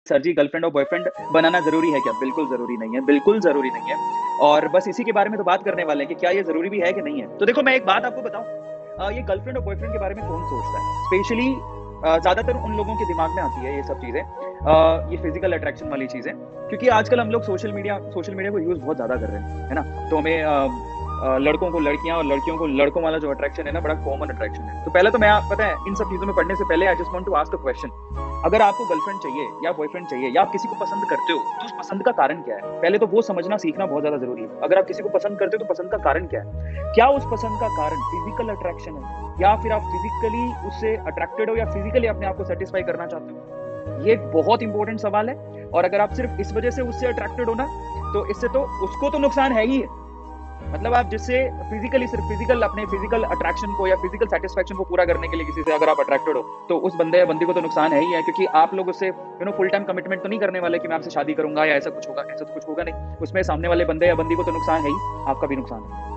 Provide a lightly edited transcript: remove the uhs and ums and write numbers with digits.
Sir ji girlfriend और boyfriend बनाना ज़रूरी है क्या? बिल्कुल ज़रूरी नहीं है, बिल्कुल ज़रूरी नहीं है और बस इसी के बारे में तो बात करने वाले हैं कि क्या ये ज़रूरी भी है कि नहीं है? तो देखो मैं एक बात आपको बताऊँ ये गर्लफ्रेंड और बॉयफ्रेंड के बारे में कौन सोचता है? स्पेशली ज़्यादातर उन लोगों के दिमाग में आती है ये सब चीज़ें ये फिज़िकल अट्रैक्शन वाली चीज़ें क्योंकि आजकल हम लोग सोशल मीडिया को यूज़ बहुत ज़्यादा कर रहे हैं, है ना? तो हमें लड़कों को लड़कियाँ और लड़कियों को लड़कों वाला जो अट्रैक्शन है ना बड़ा कॉमन अट्रैक्शन है। तो पहले तो मैं पता है इन सब चीज़ों में पढ़ने से पहले I just want to ask a question अगर आपको गर्लफ्रेंड चाहिए या बॉयफ्रेंड चाहिए या आप किसी को पसंद करते हो, तो उस पसंद का कारण क्या है? पहले तो वो समझना सीखना बहुत ज़्यादा ज़रूरी है। अगर आप किसी को पसंद करते हो तो पसंद का कारण क्या है? क्या उस पसंद का कारण फिज़िकल अट्रैक्शन है या फिर आप फिज़िकली उससे अट्रैक्टेड हो या फिज़िकली अपने आप को सैटिस्फाई करना चाहते हो? ये एक बहुत इंपॉर्टेंट सवाल है और अगर आप सिर्फ़ इस वजह से उससे अट्रैक्टेड हो ना, तो इससे तो उसको तो नुकसान है ही है। मतलब आप जिससे फिजिकली सिर्फ फिजिकल अपने फिजिकल अट्रैक्शन को या फिजिकल सेटिस्फैक्शन को पूरा करने के लिए किसी से अगर आप अट्रैक्टेड हो तो उस बंदे या बंदी को तो नुकसान है ही है क्योंकि आप लोग उससे फुल टाइम कमिटमेंट तो नहीं करने वाले कि मैं आपसे शादी करूंगा या ऐसा कुछ होगा नहीं उसमें सामने वाले बंदे या बंदी को तो नुकसान है ही आपका भी नुकसान है